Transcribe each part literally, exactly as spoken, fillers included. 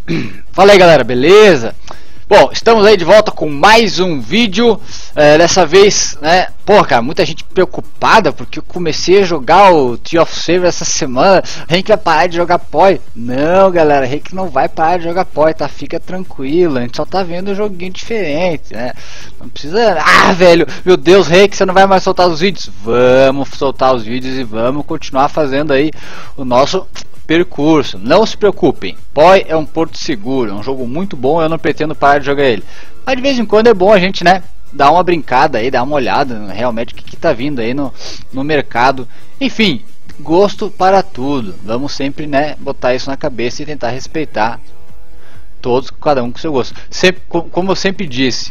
Fala aí galera, beleza? Bom, estamos aí de volta com mais um vídeo, é, dessa vez, né, pô cara, muita gente preocupada porque eu comecei a jogar o Tree of Savior essa semana. A gente vai parar de jogar P O I? Não galera, a gente não vai parar de jogar P O I, tá? Fica tranquilo, a gente só tá vendo um joguinho diferente, né? Não precisa, ah velho, meu Deus, Rick, você não vai mais soltar os vídeos? Vamos soltar os vídeos e vamos continuar fazendo aí o nosso percurso. Não se preocupem, P O I é um porto seguro, é um jogo muito bom, eu não pretendo parar de jogar ele. Mas de vez em quando é bom a gente, né, dar uma brincada aí, dar uma olhada realmente o que, que tá vindo aí no, no mercado. Enfim, gosto para tudo. Vamos sempre, né, botar isso na cabeça e tentar respeitar todos, cada um com seu gosto. Sempre, como eu sempre disse,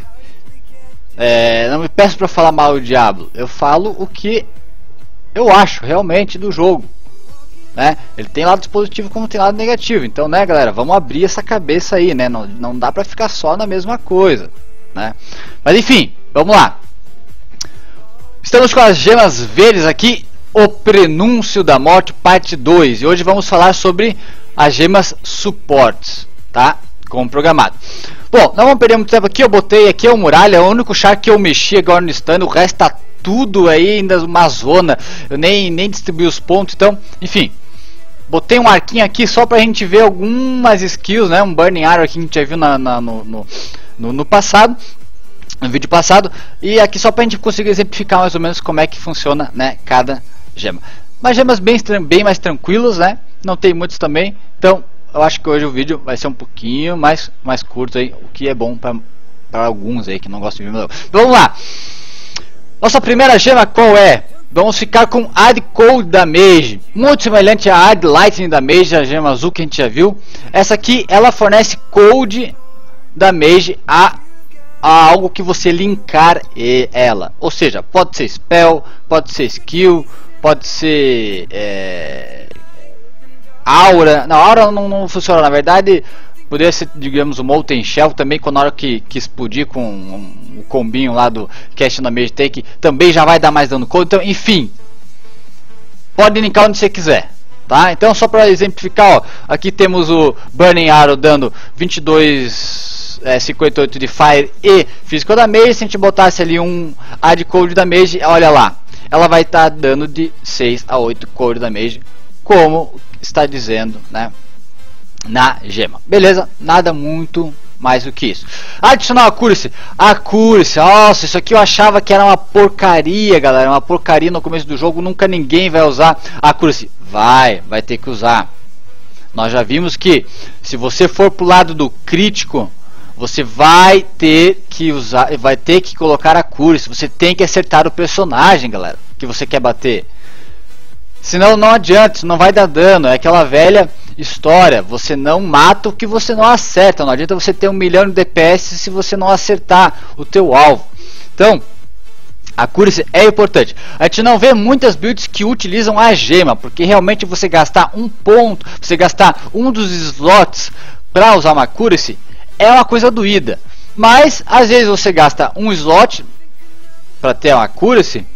é, não me peço para falar mal do Diablo, eu falo o que eu acho realmente do jogo. Né? Ele tem lado positivo como tem lado negativo. Então, né, galera, vamos abrir essa cabeça aí, né? Não, não dá pra ficar só na mesma coisa, né? Mas enfim, vamos lá. Estamos com as gemas verdes aqui, o prenúncio da morte, parte dois. E hoje vamos falar sobre as gemas suportes, tá? Como programado. Bom, não vamos perder muito tempo aqui. Eu botei aqui o muralha, o único char que eu mexi agora no stand, o resto tá tudo aí ainda uma zona. Eu nem, nem distribuí os pontos, então, enfim. Botei um arquinho aqui só pra gente ver algumas skills, né? Um Burning Arrow aqui que a gente já viu na, na, no, no, no, no passado, no vídeo passado. E aqui só pra gente conseguir exemplificar mais ou menos como é que funciona, né, cada gema. Mas gemas bem, bem mais tranquilas, né? Não tem muitos também. Então eu acho que hoje o vídeo vai ser um pouquinho mais, mais curto aí, o que é bom pra, pra alguns aí que não gostam de ver. Então, vamos lá. Nossa primeira gema qual é? Vamos ficar com Add Cold Damage, muito semelhante a Add Lightning Damage, a gema azul que a gente já viu. Essa aqui, ela fornece Cold Damage a, a algo que você linkar ela. Ou seja, pode ser Spell, pode ser Skill, pode ser é, Aura. Não, Aura não, não funciona, na verdade. Poderia ser, digamos, o Molten Shell também, quando na hora que, que explodir com um, o combinho lá do Cast Damage Take, também já vai dar mais dano cold. Então, enfim, pode linkar onde você quiser, tá? Então, só para exemplificar, ó, aqui temos o Burning Arrow dando vinte e dois, é, cinquenta e oito de Fire e Physical Damage. Se a gente botasse ali um Add Cold Damage, olha lá, ela vai estar tá dando de seis a oito Cold Damage, como está dizendo, né, na gema. Beleza? Nada muito mais do que isso. Adicional Accuracy. Accuracy. Nossa, isso aqui eu achava que era uma porcaria, galera. Uma porcaria no começo do jogo. Nunca ninguém vai usar Accuracy. Vai, vai ter que usar. Nós já vimos que se você for pro lado do crítico, você vai ter que usar, vai ter que colocar Accuracy. Você tem que acertar o personagem, galera, que você quer bater. Senão não adianta, isso não vai dar dano. É aquela velha história, você não mata o que você não acerta. Não adianta você ter um milhão de D P S se você não acertar o teu alvo. Então, a accuracy é importante. A gente não vê muitas builds que utilizam a gema, porque realmente você gastar um ponto, você gastar um dos slots para usar uma accuracy é uma coisa doída. Mas às vezes você gasta um slot para ter uma accuracy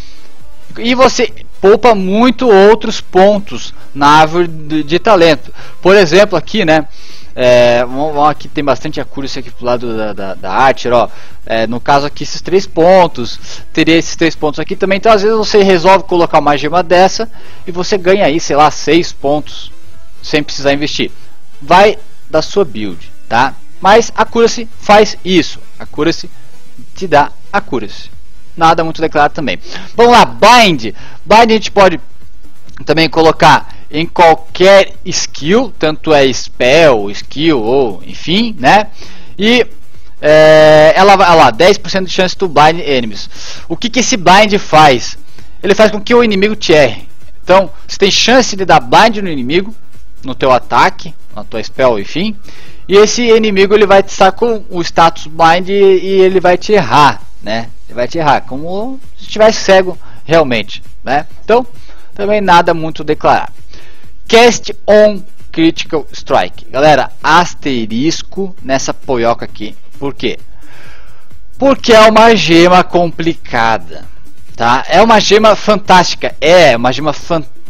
e você poupa muito outros pontos na árvore de, de talento. Por exemplo, aqui, né? É, vamos, aqui tem bastante accuracy aqui pro lado da, da, da Archer, ó. É, no caso aqui, esses três pontos, teria esses três pontos aqui também. Então, às vezes você resolve colocar uma gema dessa e você ganha aí, sei lá, seis pontos sem precisar investir. Vai da sua build, tá? Mas a accuracy faz isso. A accuracy te dá accuracy. Nada muito declarado também. Vamos lá, Bind. Bind a gente pode também colocar em qualquer skill, tanto é spell, skill ou enfim, né? E é, ela vai lá, dez por cento de chance to bind enemies. O que que esse bind faz? Ele faz com que o inimigo te erre. Então, você tem chance de dar bind no inimigo, no teu ataque, na tua spell, enfim. E esse inimigo ele vai estar com o status bind e, e ele vai te errar, né? Ele vai te errar, como se estivesse cego realmente, né? Então, também nada muito declarado. Cast on Critical Strike. Galera, asterisco nessa poioca aqui. Por quê? Porque é uma gema complicada, tá? É uma gema fantástica. É uma gema fantástica.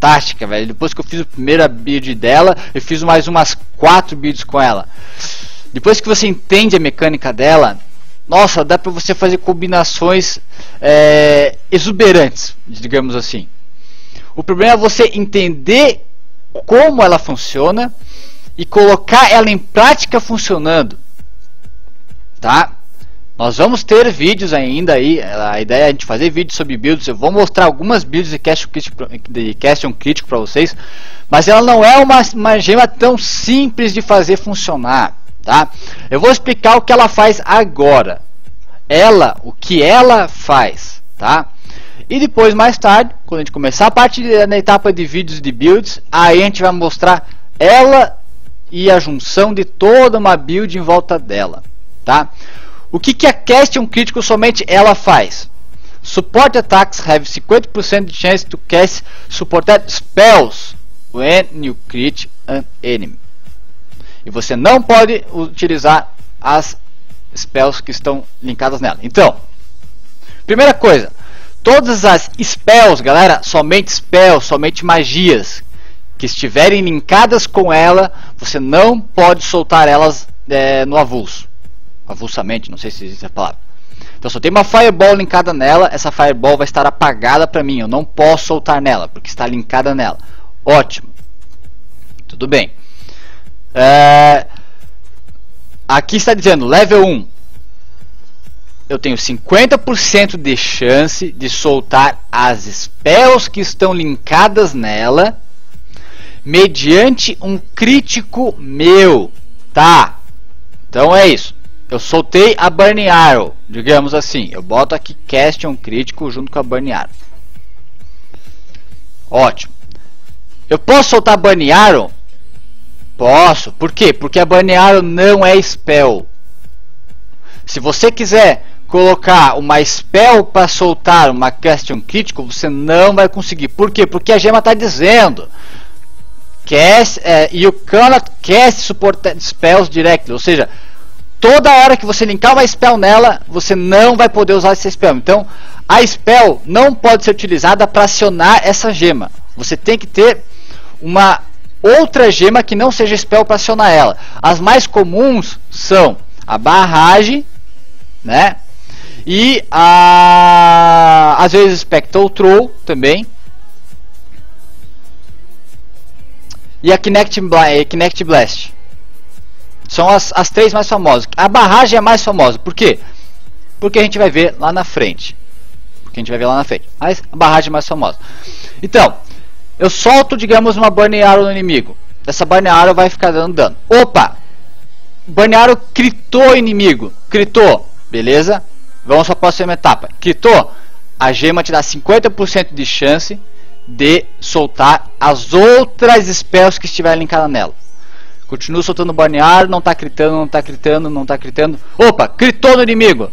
fantástica, velho. Depois que eu fiz a primeira build dela, eu fiz mais umas quatro builds com ela. Depois que você entende a mecânica dela, nossa, dá pra você fazer combinações é, exuberantes, digamos assim. O problema é você entender como ela funciona e colocar ela em prática funcionando, tá? Nós vamos ter vídeos ainda aí, a ideia é a gente fazer vídeos sobre builds. Eu vou mostrar algumas builds de Question Crítico, de Question Crítico para vocês, mas ela não é uma, uma gema tão simples de fazer funcionar, tá? Eu vou explicar o que ela faz agora, ela, o que ela faz, tá? E depois, mais tarde, quando a gente começar a parte na etapa de vídeos de builds, aí a gente vai mostrar ela e a junção de toda uma build em volta dela, tá? O que, que a Question Crítico somente ela faz? Support attacks have fifty percent chance to cast supported spells when you crit an enemy. E você não pode utilizar as spells que estão linkadas nela. Então, primeira coisa, todas as spells, galera, somente spells, somente magias que estiverem linkadas com ela, você não pode soltar elas é, no avulso. Avulsamente, não sei se existe a palavra. Então, se eu tenho uma Fireball linkada nela, essa Fireball vai estar apagada para mim. Eu não posso soltar nela, porque está linkada nela. Ótimo. Tudo bem. É... Aqui está dizendo, level um. Eu tenho cinquenta por cento de chance de soltar as spells que estão linkadas nela, mediante um crítico meu. Tá. Então é isso. Eu soltei a Burning Arrow, digamos assim. Eu boto aqui Question Crítico junto com a Burning Arrow. Ótimo. Eu posso soltar a Burning Arrow? Posso. Por quê? Porque a Burning Arrow não é spell. Se você quiser colocar uma spell para soltar uma Question Crítico, você não vai conseguir. Por quê? Porque a gema está dizendo cast, uh, you cannot cast supported spells directly. Ou seja, toda hora que você linkar uma spell nela, você não vai poder usar essa spell. Então, a spell não pode ser utilizada para acionar essa gema. Você tem que ter uma outra gema que não seja spell para acionar ela. As mais comuns são a barragem, né? E a, às vezes Spectral Troll também. E a Kinect, Kinect Blast. São as, as três mais famosas. A barragem é a mais famosa. Por quê? Porque a gente vai ver lá na frente. Porque a gente vai ver lá na frente. Mas a barragem é mais famosa. Então, eu solto, digamos, uma Burning Arrow no inimigo. Essa Burning Arrow vai ficar dando dano. Opa! Burning Arrow critou o inimigo. Critou. Beleza? Vamos para a próxima etapa. Critou. A gema te dá cinquenta por cento de chance de soltar as outras spells que estiverem linkadas nela. Continua soltando o Burning Arrow, não está critando, não está critando, não está critando. Opa, critou no inimigo.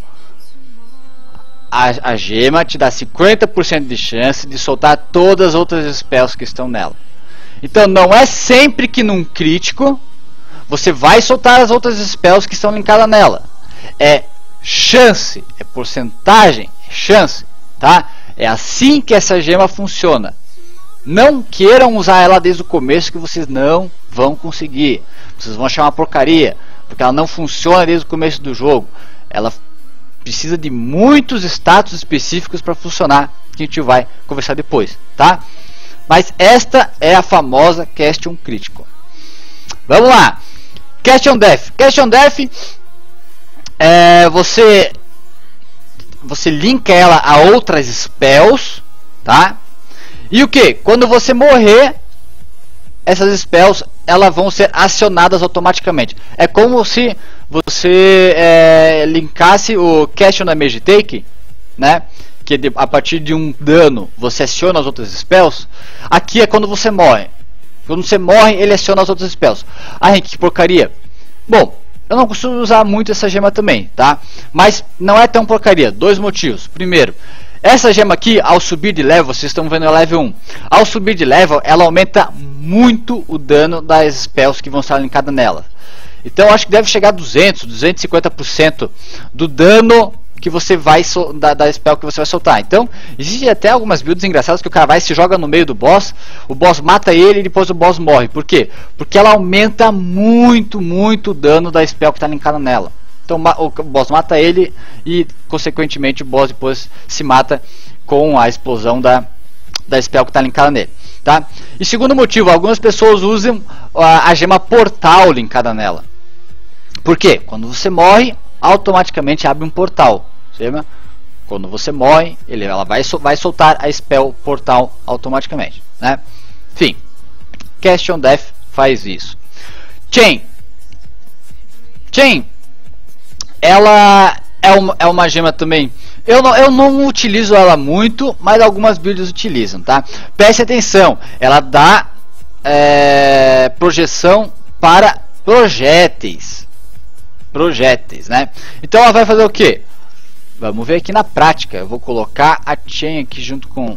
A, a gema te dá cinquenta por cento de chance de soltar todas as outras spells que estão nela. Então não é sempre que num crítico você vai soltar as outras spells que estão linkadas nela. É chance, é porcentagem, é chance, tá? É assim que essa gema funciona. Não queiram usar ela desde o começo, que vocês não vão conseguir. Vocês vão achar uma porcaria, porque ela não funciona desde o começo do jogo. Ela precisa de muitos status específicos para funcionar, que a gente vai conversar depois, tá? Mas esta é a famosa Question Crítico. Vamos lá. Question Death. Question Death é você você linka ela a outras spells, tá? E o que? Quando você morrer, essas spells elas vão ser acionadas automaticamente. É como se você é, linkasse o Question Damage Take, né? Que de, a partir de um dano você aciona as outras spells. Aqui é quando você morre. Quando você morre, ele aciona as outras spells. Ah, Henrique, que porcaria. Bom, eu não costumo usar muito essa gema também, tá? Mas não é tão porcaria. Dois motivos. Primeiro, essa gema aqui, ao subir de level, vocês estão vendo a level um. Ao subir de level, ela aumenta muito o dano das spells que vão estar linkadas nela. Então, acho que deve chegar a duzentos, duzentos e cinquenta por cento do dano que você vai sol da, da spell que você vai soltar. Então, existe até algumas builds engraçadas que o cara vai se joga no meio do boss, o boss mata ele e depois o boss morre. Por quê? Porque ela aumenta muito, muito o dano da spell que está linkada nela. Então o boss mata ele e consequentemente o boss depois se mata com a explosão da, da spell que está linkada nele, tá? E segundo motivo, algumas pessoas usam a, a gema portal linkada nela. Por quê? Quando você morre, automaticamente abre um portal, certo? Quando você morre, ele, ela vai, vai soltar a spell portal automaticamente, né? Enfim, Cast on Death faz isso. Chain. Chain, ela é uma, é uma gema também. Eu não, eu não utilizo ela muito, mas algumas builds utilizam, tá? Preste atenção, ela dá é, projeção para projéteis. Projéteis, né? Então ela vai fazer o que? Vamos ver aqui na prática. Eu vou colocar a Chain aqui junto com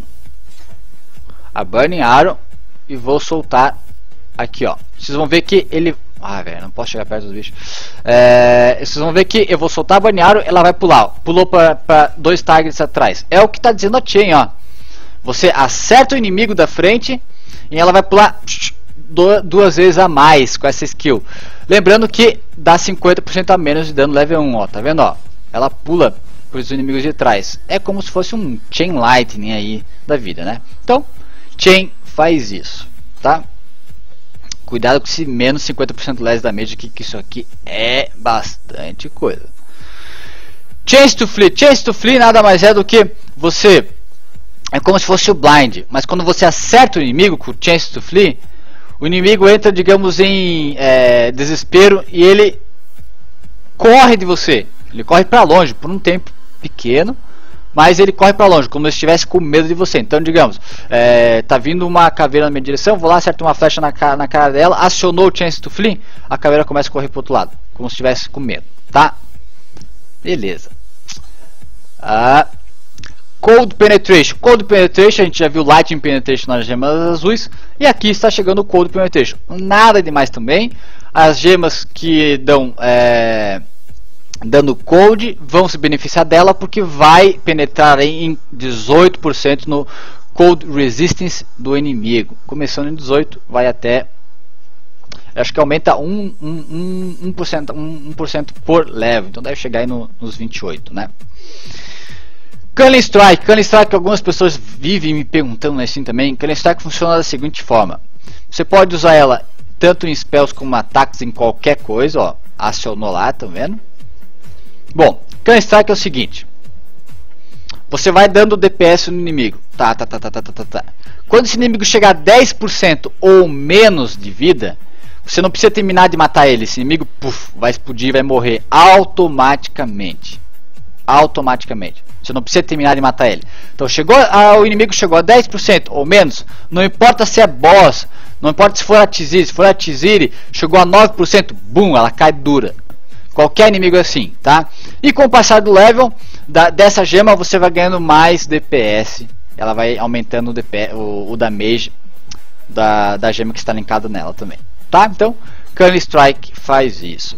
a Burning Arrow e vou soltar aqui, ó. Vocês vão ver que ele... Ah, velho, não posso chegar perto dos bichos. É... Vocês vão ver que eu vou soltar a Burning Arrow, ela vai pular. Ó. Pulou para dois targets atrás. É o que está dizendo a Chain, ó. Você acerta o inimigo da frente e ela vai pular duas vezes a mais com essa skill. Lembrando que dá cinquenta por cento a menos de dano level um, ó. Tá vendo, ó? Ela pula para os inimigos de trás. É como se fosse um Chain Lightning aí da vida, né? Então, Chain faz isso, tá? Cuidado com esse menos cinquenta por cento less damage aqui, que isso aqui é bastante coisa. Chance to Flee. Chance to Flee nada mais é do que você... É como se fosse o Blind. Mas quando você acerta o inimigo com Chance to Flee, o inimigo entra, digamos, em é, desespero e ele corre de você. Ele corre para longe por um tempo pequeno, mas ele corre para longe, como se estivesse com medo de você. Então, digamos, é, tá vindo uma caveira na minha direção, vou lá, acerto uma flecha na cara, na cara dela, acionou o Chance to Flee, a caveira começa a correr para o outro lado, como se estivesse com medo, tá? Beleza. Ah, Cold Penetration. Cold Penetration, a gente já viu Lightning Penetration nas gemas azuis, e aqui está chegando o Cold Penetration. Nada demais também. As gemas que dão é, dano Cold vão se beneficiar dela, porque vai penetrar em dezoito por cento no Cold Resistance do inimigo. Começando em dezoito, vai até... Acho que aumenta um, um, um, um, por cento, um, um por cento por level, então deve chegar aí no, nos vinte e oito, né? Cunning Strike. Cunning Strike, algumas pessoas vivem me perguntando assim também. Cunning Strike funciona da seguinte forma: você pode usar ela tanto em spells como ataques, em qualquer coisa, ó. Acionou lá, tá vendo? Bom, Cunning Strike é o seguinte: você vai dando D P S no inimigo. Tá, tá, tá, tá, tá, tá, tá. Quando esse inimigo chegar a dez por cento ou menos de vida, você não precisa terminar de matar ele. Esse inimigo, puff, vai explodir, vai morrer automaticamente. Automaticamente. Você não precisa terminar de matar ele. Então chegou a, o inimigo chegou a dez por cento ou menos, não importa se é boss, não importa se for a Tiziri, se for a Tiziri, chegou a nove por cento, bum, ela cai dura. Qualquer inimigo é assim, tá? E com o passar do level da, dessa gema, você vai ganhando mais D P S. Ela vai aumentando o, D P, o, o damage da, da gema que está linkada nela também, tá? Então, Cunning Strike faz isso.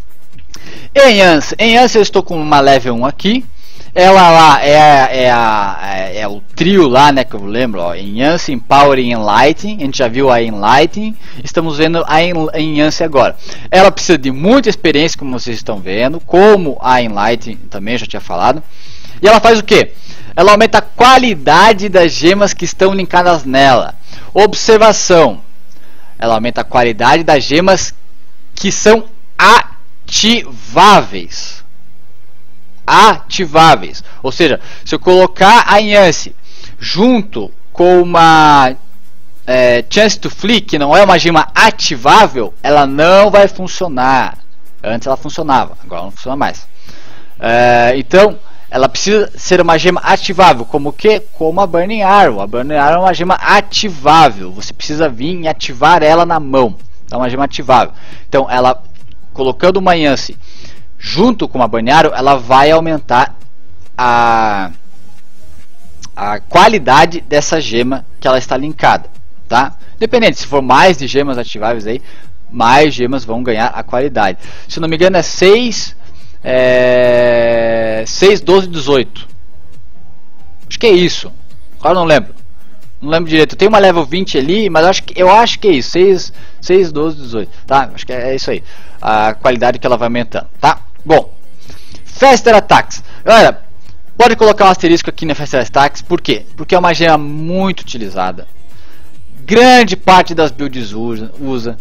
Em Yance, em Yance eu estou com uma level um aqui. Ela lá é, é, a, é, é o trio lá, né, que eu lembro, ó, Enhance, Empower e Enlighten. A gente já viu a Enlighten, estamos vendo a Enhance agora. Ela precisa de muita experiência, como vocês estão vendo, como a Enlighten também já tinha falado. E ela faz o que? Ela aumenta a qualidade das gemas que estão linkadas nela. Observação: ela aumenta a qualidade das gemas que são ativáveis. Ativáveis, ou seja, se eu colocar a Enhance junto com uma é, Chance to Flee, que não é uma gema ativável, ela não vai funcionar. Antes ela funcionava, agora não funciona mais. É, então, ela precisa ser uma gema ativável, como o que? Como a Burning Arrow. A Burning Arrow é uma gema ativável, você precisa vir e ativar ela na mão. Então, é uma gema ativável. Então, ela colocando uma Enhance junto com a Burning Arrow, ela vai aumentar a, a qualidade dessa gema que ela está linkada, tá? Dependendo, se for mais de gemas ativáveis aí, mais gemas vão ganhar a qualidade. Se não me engano é seis é, seis, doze, dezoito. Acho que é isso. Agora não lembro. Não lembro direito. Tem uma level vinte ali, mas eu acho que, eu acho que é isso. seis, seis, doze, dezoito. Tá? Acho que é, é isso aí. A qualidade que ela vai aumentando. Tá? Bom. Faster Attacks. Galera, pode colocar um asterisco aqui na Faster Attacks. Por quê? Porque é uma gema muito utilizada. Grande parte das builds usa. usa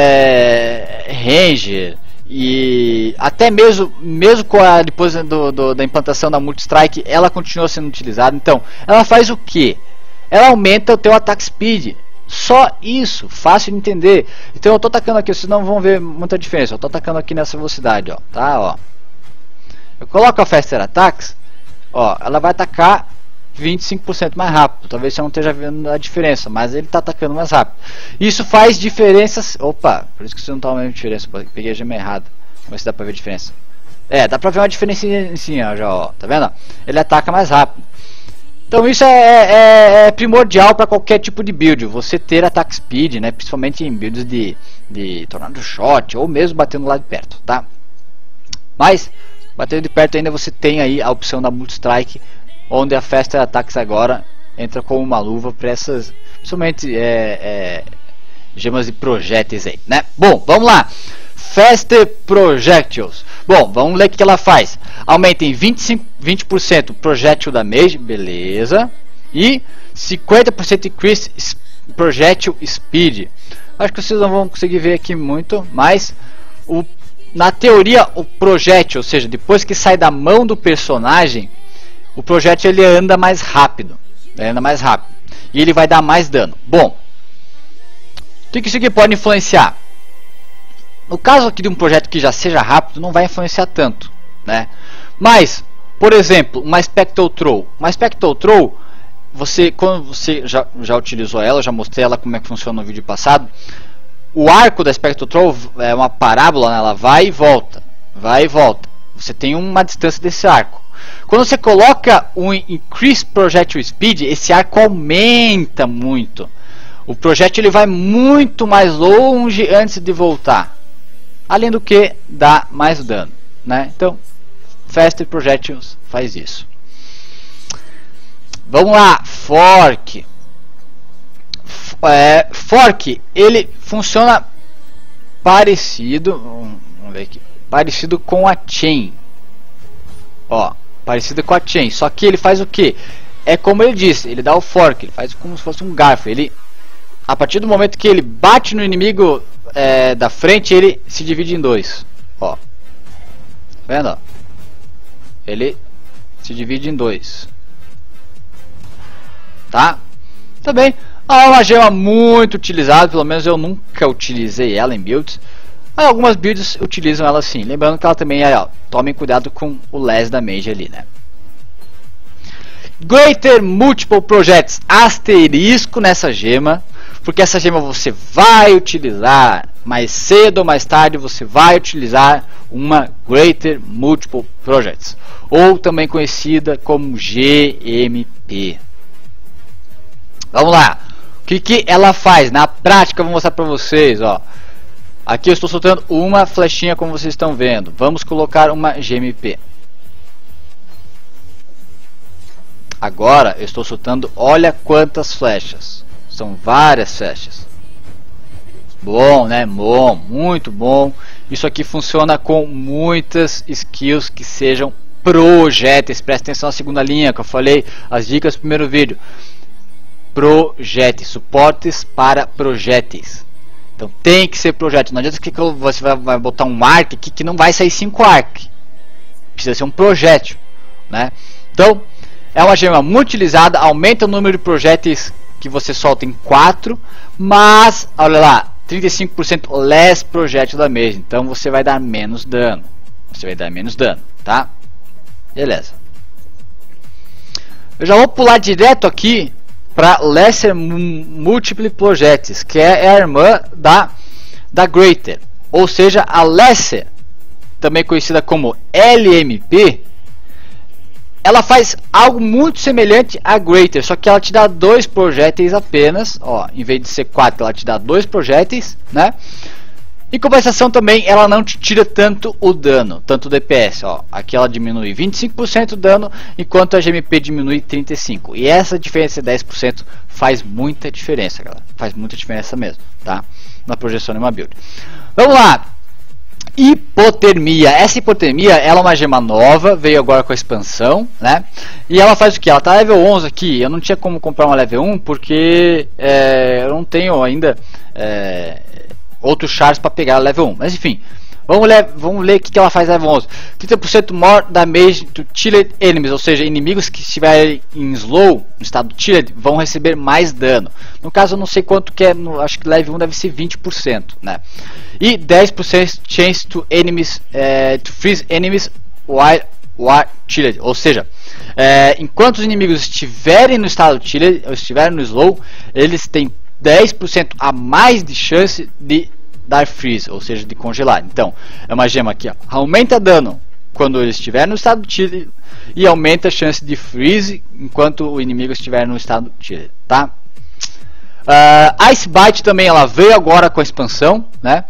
é, Ranger. E até mesmo, mesmo com a, depois do, do, da implantação da Multi-Strike, ela continua sendo utilizada. Então, ela faz o quê? Ela aumenta o teu attack speed. Só isso, fácil de entender. Então eu estou atacando aqui, vocês não vão ver muita diferença. Eu estou atacando aqui nessa velocidade, ó, tá? Ó. Eu coloco a Faster Attacks, ó, ela vai atacar vinte e cinco por cento mais rápido. Talvez você não esteja vendo a diferença, mas ele está atacando mais rápido. Isso faz diferenças. Opa, por isso que você não está vendo diferença. Peguei a gema errada. Vamos ver se dá para ver a diferença. É, dá para ver uma diferença assim, ó, já, ó, tá vendo? Ele ataca mais rápido. Então isso é, é, é primordial para qualquer tipo de build, você ter attack speed, né? Principalmente em builds de, de tornado shot ou mesmo batendo lá de perto, tá? Mas batendo de perto ainda você tem aí a opção da Multi-Strike, onde a Faster Attacks agora entra como uma luva para essas, principalmente é, é, gemas de projéteis aí, né? Bom, vamos lá. Faster Projectiles. Bom, vamos ler o que ela faz. Aumenta em vinte e cinco, vinte por cento projétil damage, beleza. E cinquenta por cento increase projétil speed. Acho que vocês não vão conseguir ver aqui muito, mas o, na teoria o projétil, ou seja, depois que sai da mão do personagem, o projétil ele anda mais rápido. Ele anda mais rápido. E ele vai dar mais dano. Bom, o que isso aqui pode influenciar? No caso aqui de um projeto que já seja rápido, não vai influenciar tanto, né? Mas, por exemplo, uma Spectral Throw. Uma Spectral Throw, você, quando você já, já utilizou ela, já mostrei ela como é que funciona no vídeo passado. O arco da Spectral Throw é uma parábola, né? Ela vai e volta, vai e volta. Você tem uma distância desse arco. Quando você coloca um Increase Projectile Speed, esse arco aumenta muito. O projétil ele vai muito mais longe antes de voltar. Além do que dá mais dano, né? Então, Faster Projectiles faz isso. Vamos lá, Fork. É, Fork, ele funciona parecido, vamos ver aqui, parecido com a Chain. Ó, parecido com a Chain, só que ele faz o que? É como ele disse, ele dá o Fork, ele faz como se fosse um garfo. Ele, a partir do momento que ele bate no inimigo É, da frente, ele se divide em dois. Ó, vendo? Ó? Ele se divide em dois. Tá? Também é uma gema muito utilizada. Pelo menos eu nunca utilizei ela em builds. Mas algumas builds utilizam ela sim. Lembrando que ela também é, ó, tomem cuidado com o less damage ali, né? Greater Multiple Projects, asterisco nessa gema, porque essa gema você vai utilizar mais cedo ou mais tarde. Você vai utilizar uma Greater Multiple Projects, ou também conhecida como G M P. Vamos lá, o que, que ela faz na prática? Eu vou mostrar para vocês, ó. Aqui eu estou soltando uma flechinha, como vocês estão vendo. Vamos colocar uma G M P. Agora eu estou soltando, olha quantas flechas. São várias flechas. Bom, né? Bom, muito bom. Isso aqui funciona com muitas skills que sejam projéteis. Presta atenção na segunda linha que eu falei, as dicas do primeiro vídeo. Projéteis, suportes para projéteis. Então tem que ser projétil. Não adianta que você vai botar um arc aqui que não vai sair cinco arc. Precisa ser um projétil, né? Então é uma gema muito utilizada, aumenta o número de projéteis que você solta em quatro, mas olha lá, trinta e cinco por cento less projétil damage, então você vai dar menos dano. Você vai dar menos dano, tá? Beleza. Eu já vou pular direto aqui para Lesser Multiple Projects, que é a irmã da da Greater, ou seja, a Lesser, também conhecida como L M P. Ela faz algo muito semelhante a Greater, só que ela te dá dois projéteis apenas, ó, em vez de ser quatro, ela te dá dois projéteis, né? Em compensação também, ela não te tira tanto o dano, tanto o D P S. Ó. Aqui ela diminui vinte e cinco por cento o dano, enquanto a G M P diminui trinta e cinco por cento. E essa diferença de dez por cento faz muita diferença, galera. Faz muita diferença mesmo, tá? Na projeção de uma build. Vamos lá. Hipotermia. Essa hipotermia, ela é uma gema nova, veio agora com a expansão, né? E ela faz o que? Ela tá level onze aqui. Eu não tinha como comprar uma level um porque é, eu não tenho ainda... É, outros chars para pegar a level um, mas enfim, vamos ler, vamos ler o que, que ela faz na level onze. trinta por cento more damage to tiered enemies, ou seja, inimigos que estiverem em slow, no estado tiered, vão receber mais dano. No caso eu não sei quanto que é, no, acho que level um deve ser vinte por cento, né? E dez por cento chance to enemies, eh, to freeze enemies while war tiered, ou seja, eh, enquanto os inimigos estiverem no estado tiered, ou estiverem no slow, eles têm dez por cento a mais de chance de dar freeze, ou seja, de congelar. Então, é uma gema que ó, aumenta dano quando ele estiver no estado tiered e aumenta a chance de freeze enquanto o inimigo estiver no estado tiered, tá? Uh, Ice Bite também, ela veio agora com a expansão, né?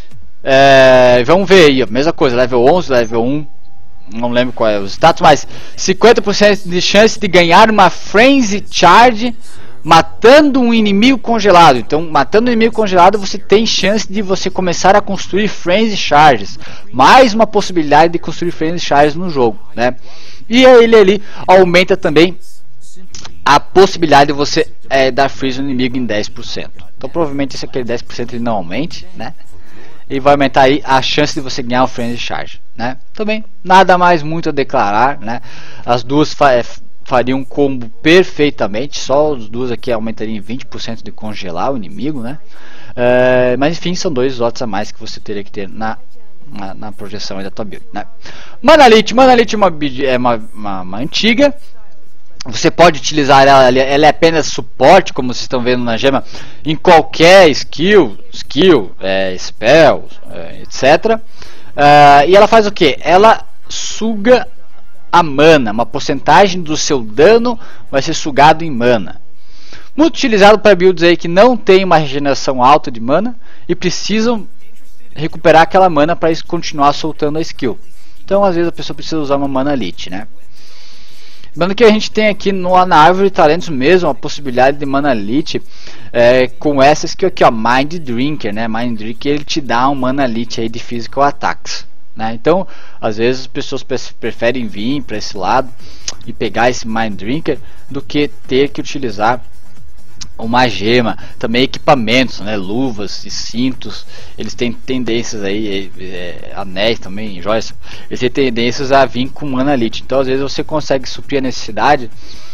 É, vamos ver aí, a mesma coisa, level onze, level um, não lembro qual é o status, mas cinquenta por cento de chance de ganhar uma Frenzy Charge matando um inimigo congelado. Então, matando um inimigo congelado, você tem chance de você começar a construir Frenzy Charges. Mais uma possibilidade de construir Frenzy Charges no jogo, né? E ele ali aumenta também a possibilidade de você é, dar freeze no inimigo em dez por cento. Então, provavelmente esse aquele dez por cento ele não aumente, né? E vai aumentar aí a chance de você ganhar o Frenzy Charge, né? Também nada mais muito a declarar, né? As duas faria um combo perfeitamente, só os duas aqui aumentariam em vinte por cento de congelar o inimigo, né? É, mas enfim, são dois slots a mais que você teria que ter na, na, na projeção da tua build, né? Manalith, Manalith é, uma, é uma, uma, uma antiga, você pode utilizar ela, ela é apenas suporte, como vocês estão vendo na gema, em qualquer skill, skill, é, spell, é, etcétera. É, e ela faz o que? Ela suga a mana, uma porcentagem do seu dano vai ser sugado em mana. Muito utilizado para builds aí que não tem uma regeneração alta de mana e precisam recuperar aquela mana para continuar soltando a skill. Então às vezes a pessoa precisa usar uma Manalith, né? Lembrando que a gente tem aqui no, na árvore de talentos mesmo a possibilidade de Manalith é, com essa skill aqui, ó, Mind Drinker, né? Mind Drinker, ele te dá um Manalith aí de Physical Attacks. Né? Então, às vezes as pessoas preferem vir para esse lado e pegar esse Mind Drinker do que ter que utilizar uma gema. Também equipamentos, né? Luvas e cintos, eles têm tendências aí, é, anéis também, joias, eles têm tendências a vir com Manalith. Então, às vezes você consegue suprir a necessidade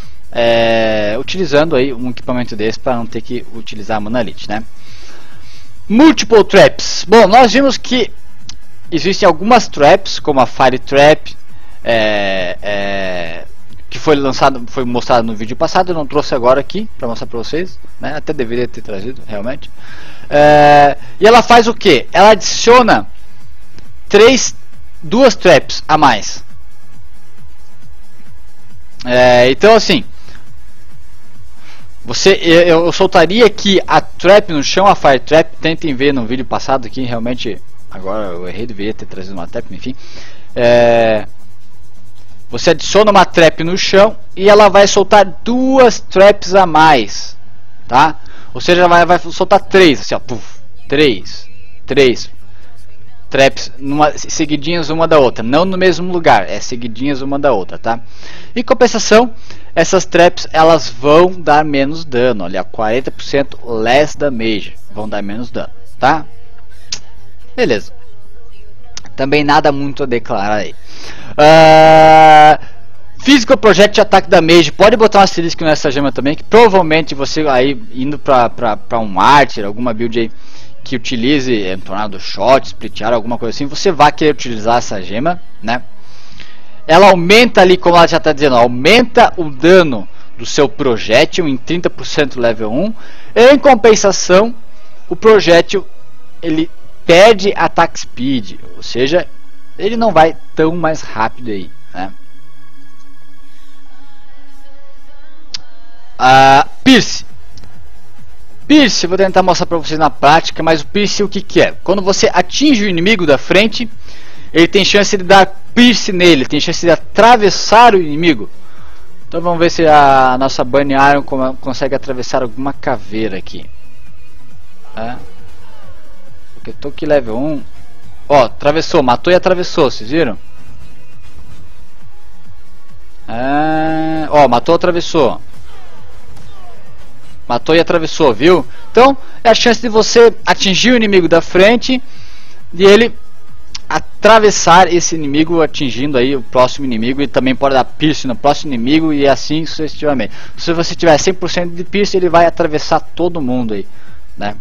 é, utilizando aí um equipamento desse para não ter que utilizar a Manalith, né? Multiple Traps. Bom, nós vimos que existem algumas traps, como a Fire Trap, é, é, que foi lançado, foi mostrado no vídeo passado. Eu não trouxe agora aqui para mostrar para vocês, né? Até deveria ter trazido, realmente. É, e ela faz o que? Ela adiciona três, duas traps a mais. É, então, assim, você, eu, eu soltaria aqui a trap no chão, a Fire Trap. Tentem ver no vídeo passado aqui, realmente. Agora eu errei, deveria ter trazido uma trap, enfim. É, você adiciona uma trap no chão e ela vai soltar duas traps a mais, tá? Ou seja, vai, vai soltar três, assim, ó, puf, três, três traps numa, seguidinhas uma da outra, não no mesmo lugar, é seguidinhas uma da outra, tá? Em compensação, essas traps elas vão dar menos dano, olha, quarenta por cento less damage, vão dar menos dano, tá? Beleza. Também nada muito a declarar aí. Uh, Physical Project Attack Damage. Pode botar um asterisco nessa gema também, que provavelmente você aí indo pra, pra, pra um Archer, alguma build aí que utilize é, Tornado Shot, Split Arrow, alguma coisa assim, você vai querer utilizar essa gema, né? Ela aumenta ali, como ela já está dizendo, aumenta o dano do seu projétil em trinta por cento level um. Em compensação, o projétil ele perde attack speed, ou seja, ele não vai tão mais rápido aí, né? Uh, Pierce. Pierce, eu vou tentar mostrar pra vocês na prática, mas o Pierce o que que é? Quando você atinge o inimigo da frente, ele tem chance de dar Pierce nele, tem chance de atravessar o inimigo. Então vamos ver se a nossa Bunny Iron consegue atravessar alguma caveira aqui. É. Porque eu tô aqui level um. Ó, atravessou, matou e atravessou, vocês viram? É... Ó, matou, atravessou. Matou e atravessou, viu? Então, é a chance de você atingir o inimigo da frente e ele atravessar esse inimigo, atingindo aí o próximo inimigo, e também pode dar piercing no próximo inimigo e assim sucessivamente. Se você tiver cem por cento de piercing, ele vai atravessar todo mundo aí, né?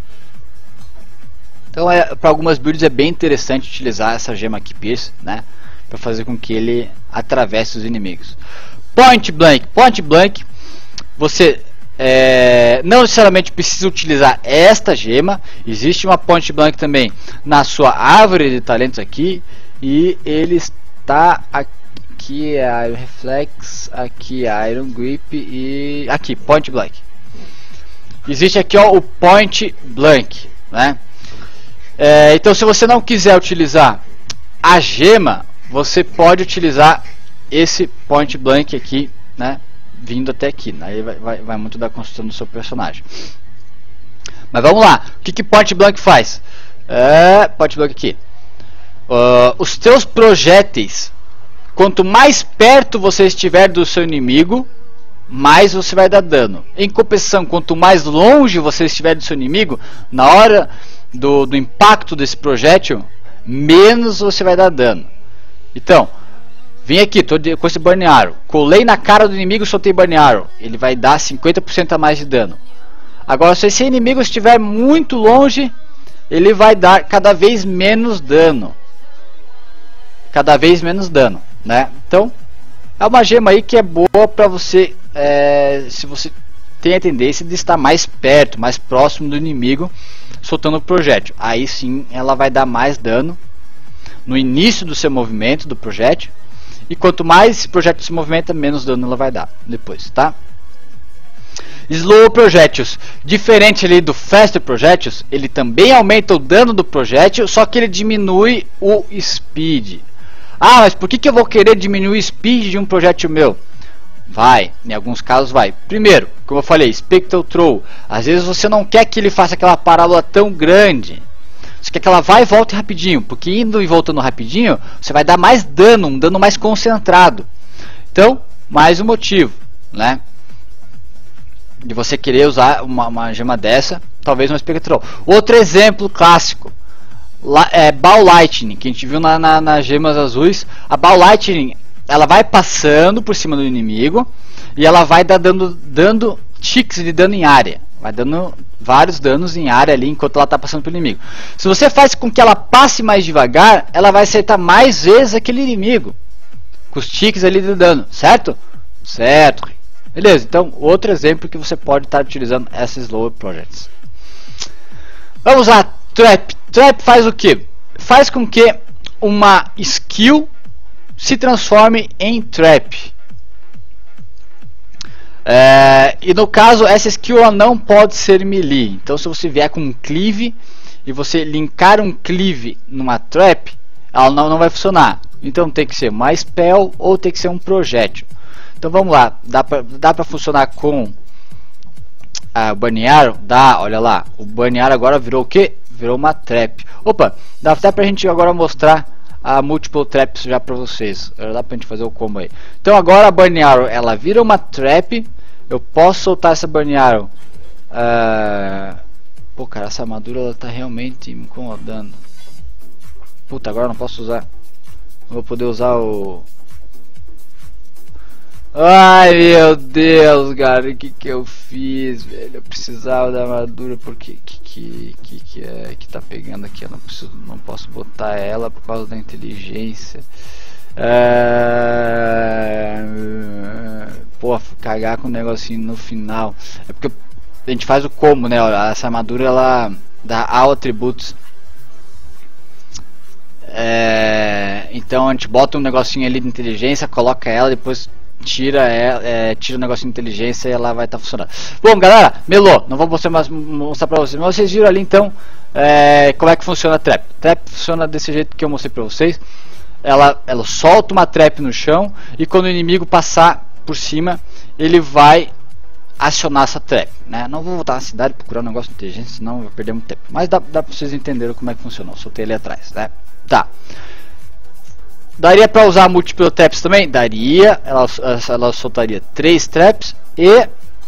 Então, é, para algumas builds é bem interessante utilizar essa gema aqui, pierce, né? Para fazer com que ele atravesse os inimigos. Point blank, point blank, você É, não necessariamente precisa utilizar esta gema. Existe uma point blank também na sua árvore de talentos aqui, e ele está aqui, é Iron Reflex, aqui é Iron Grip e aqui point blank. Existe aqui, ó, o point blank, né? É, então, se você não quiser utilizar a gema, você pode utilizar esse point blank aqui, né? Vindo até aqui, aí vai, vai, vai muito da construção do seu personagem. Mas vamos lá, o que que point blank faz? É, point blank aqui. Uh, os teus projéteis, quanto mais perto você estiver do seu inimigo, mais você vai dar dano. Em compensação, quanto mais longe você estiver do seu inimigo, na hora do, do impacto desse projétil, menos você vai dar dano. Então, vim aqui, tô de, com esse Burn Arrow, colei na cara do inimigo, soltei Burn Arrow, ele vai dar cinquenta por cento a mais de dano. Agora, se esse inimigo estiver muito longe, ele vai dar cada vez menos dano. Cada vez menos dano, né? Então, é uma gema aí que é boa pra você, é, se você tem a tendência de estar mais perto, mais próximo do inimigo, soltando o projétil. Aí sim, ela vai dar mais dano no início do seu movimento, do projétil. E quanto mais esse projétil se movimenta, menos dano ela vai dar depois, tá? Slow projétios, diferente ali do Fast projétios, ele também aumenta o dano do projétil, só que ele diminui o speed. Ah, mas por que que eu vou querer diminuir o speed de um projétil meu? Vai, em alguns casos vai. Primeiro, como eu falei, Spectral Throw. Às vezes você não quer que ele faça aquela parábola tão grande. Você quer que ela vá e volte rapidinho, porque indo e voltando rapidinho, você vai dar mais dano, um dano mais concentrado. Então, mais um motivo, né? De você querer usar uma, uma gema dessa, talvez uma Spectral. Outro exemplo clássico, lá, é Ball Lightning, que a gente viu na, na, nas gemas azuis. A Ball Lightning, ela vai passando por cima do inimigo, e ela vai dar, dando, dando ticks de dano em área. Vai dando vários danos em área ali enquanto ela está passando pelo inimigo. Se você faz com que ela passe mais devagar, ela vai acertar mais vezes aquele inimigo. Com os ticks ali de dano, certo? Certo. Beleza, então outro exemplo que você pode estar utilizando essas Slow Projects. Vamos lá, Trap. Trap faz o que? Faz com que uma skill se transforme em Trap. É, e no caso, essa skill ela não pode ser melee. Então, se você vier com um cleave e você linkar um cleave numa trap, ela não, não vai funcionar. Então, tem que ser uma spell ou tem que ser um projétil. Então, vamos lá. Dá pra, dá pra funcionar com a uh, Burn Arrow? Dá, olha lá. O Burn Arrow agora virou o que? Virou uma trap. Opa, dá até pra gente agora mostrar a multiple traps já pra vocês. Dá pra gente fazer o combo aí. Então agora a Burn Arrow ela vira uma trap. Eu posso soltar essa Burn Arrow. Uh... Pô, cara, essa armadura ela tá realmente me incomodando. Puta, agora eu não posso usar. Não vou poder usar o... Ai meu Deus, cara, o que que eu fiz, velho? Eu precisava da armadura porque que que que, que é que tá pegando aqui? Eu não preciso, não posso botar ela por causa da inteligência. É... Pô, cagar com um negocinho no final. É porque a gente faz o combo, né? Essa armadura ela dá all atributos. É... Então a gente bota um negocinho ali de inteligência, coloca ela, depois tira é, é, tira o negócio de inteligência e ela vai estar tá funcionando. Bom, galera, melou, não vou mostrar, mais, mostrar pra vocês, mas vocês viram ali então é, como é que funciona a trap. A trap funciona desse jeito que eu mostrei pra vocês. Ela, ela solta uma trap no chão e quando o inimigo passar por cima, ele vai acionar essa trap, né? Não vou voltar na cidade procurar um negócio de inteligência, senão eu vou perder muito tempo. Mas dá, dá pra vocês entenderem como é que funciona. Eu soltei ali atrás, né? Tá. Daria para usar múltiplo traps também? Daria. Ela, ela soltaria três traps. E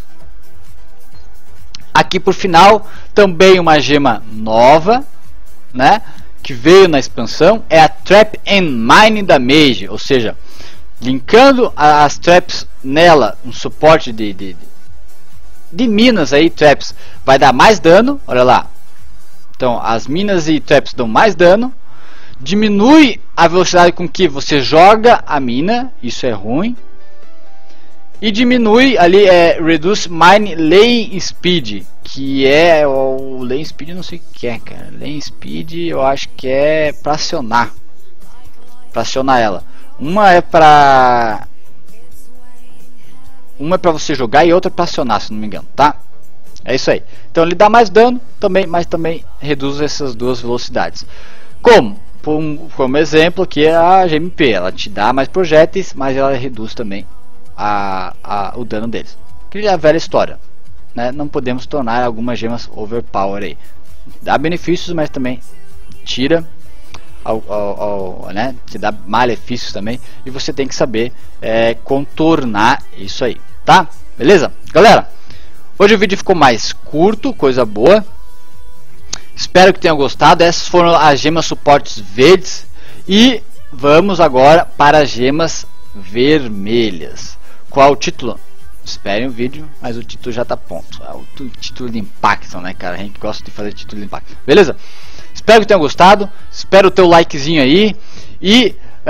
aqui por final também uma gema nova, né? Que veio na expansão. É a Trap and Mine da Mage. Ou seja, linkando as traps nela, um suporte de, de, de minas aí, traps, vai dar mais dano. Olha lá. Então as minas e traps dão mais dano. Diminui a velocidade com que você joga a mina, isso é ruim. E diminui ali, é Reduce Mine Lane Speed, que é o Lane Speed, eu não sei o que é, cara. Lane Speed eu acho que é pra acionar, pra acionar ela. Uma é pra Uma é pra você jogar e outra é pra acionar, se não me engano, tá? É isso aí. Então ele dá mais dano também, mas também reduz essas duas velocidades. Como? Como exemplo aqui é a G M P, ela te dá mais projéteis, mas ela reduz também a, a, o dano deles. Que é a velha história, né? Não podemos tornar algumas gemas overpower aí. Dá benefícios, mas também tira, ao, ao, ao, né? Te dá malefícios também. E você tem que saber é, contornar isso aí, tá? Beleza? Galera, hoje o vídeo ficou mais curto, coisa boa. Espero que tenham gostado. Essas foram as gemas suportes verdes. E vamos agora para as gemas vermelhas. Qual o título? Esperem o vídeo, mas o título já está pronto. É o título de impacto, né, cara? A gente gosta de fazer título de impacto. Beleza? Espero que tenham gostado. Espero o teu likezinho aí. E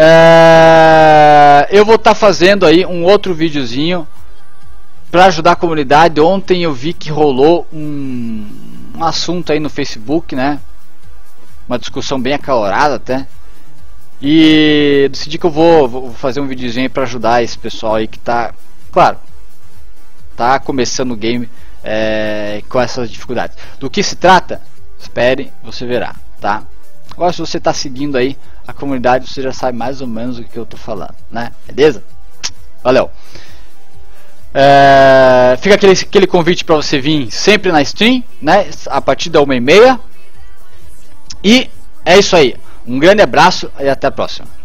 é, eu vou estar tá fazendo aí um outro videozinho para ajudar a comunidade. Ontem eu vi que rolou um um assunto aí no Facebook, né? Uma discussão bem acalorada até. E decidi que eu vou, vou fazer um videozinho para ajudar esse pessoal aí que tá, claro, tá começando o game é, com essas dificuldades. Do que se trata? Espere, você verá, tá? Agora se você tá seguindo aí a comunidade, você já sabe mais ou menos o que eu tô falando, né? Beleza? Valeu! É, fica aquele, aquele convite para você vir sempre na stream, né? A partir da uma e meia. E é isso aí. Um grande abraço e até a próxima.